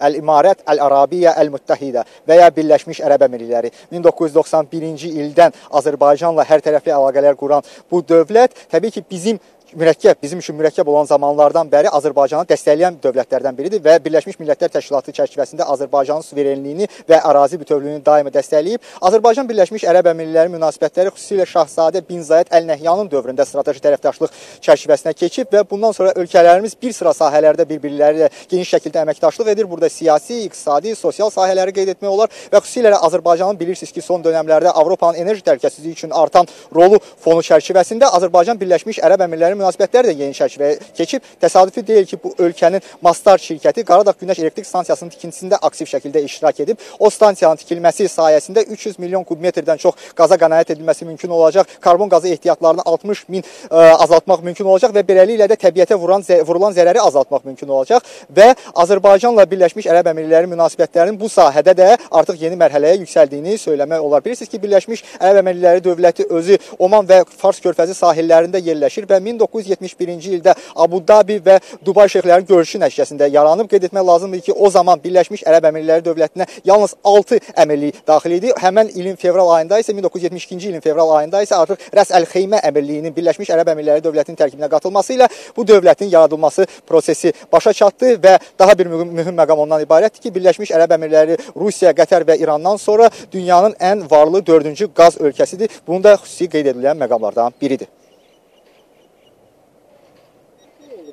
Əl-İmarət Əl-Arabiyyə Əl-Müttəhidə və ya Birləşmiş Ərəb Əmirlikləri 1991-ci ildən Azərbaycanla hərtərəfli əlaqələr quran bu dövlət təbii ki, bizim üçün mürəkkəb olan zamanlardan bəri Azərbaycanı dəstəkləyən dövlətlərdən biridir və Birləşmiş Millətlər Təşkilatı çərçivəsində Azərbaycanın suverenliyini və ərazi bütövlüyünü daima dəstəkləyib. Azərbaycan Birləşmiş Ərəb Əmirlikləri münasibətləri xüsusilə Şahzadə bin Zayed Əl Nəhyanın dövründə strateji tərəfdaşlıq çərçivəsinə keçib və bundan sonra ölkələrimiz bir sıra sahələrdə bir-birləri ilə geniş şəkildə əməkdaşlıq edir. Burada siyasi, iqtisadi, sosial sahələri qeyd etmək olar və xüsusilə Azərbaycanın bilirsiniz ki, son dövrlərdə Avropanın enerji təhlükəsizliyi üçün artan rolu fonu çərçivəsində Azərbaycan Birləşmiş Ərəb Əmirlikləri münasibətləri də yeni çərçivəyə keçib. Təsadüfi deyil ki, bu ölkənin Mastar şirkəti Qaradağ Günəş Elektrik Stansiyasının tikintisində aktiv şəkildə iştirak edib. O stansiyanın tikilməsi sayəsində 300 milyon kubmetrdən çox qaza qənaət edilməsi mümkün olacaq. Karbon qazı ehtiyatlarını 60 min azaltmaq mümkün olacaq və beləliklə də təbiətə vurulan zərəri azaltmaq mümkün olacaq və Azərbaycanla Birləşmiş Ərəb Əmirlikləri münasibətlərinin bu sahədə də artıq yeni mərhələyə yüksəldiyini söyləmək olar. Bilirsiniz ki, Birləşmiş Ərəb Əmirlikləri dövləti özü Oman və Fars körfəzi sahillərində yerləşir və 1971-ci ildə Abu Dhabi və Dubay şeyxlərinin görüşü nəticəsində yaranıb. Qeyd etmək lazımdır ki, o zaman Birləşmiş Ərəb Əmirlikləri dövlətinə yalnız 6 əmirlik daxil idi. Həmən ilin fevral ayında isə 1972-ci ilin fevral ayında isə artıq Rəs Əl-Xeymə Əmirliyinin Birləşmiş Ərəb Əmirlikləri dövlətinin tərkibinə qatılması ilə bu dövlətin yaradılması prosesi başa çatdı və daha bir mühüm məqam ondan ibarətdir ki, Birləşmiş Ərəb Əmirlikləri Rusiya, Qətər və İrandan sonra dünyanın ən varlı 4-cü qaz ölkəsidir. Bunu da xüsusi qeyd edilən məqamlardan biridir.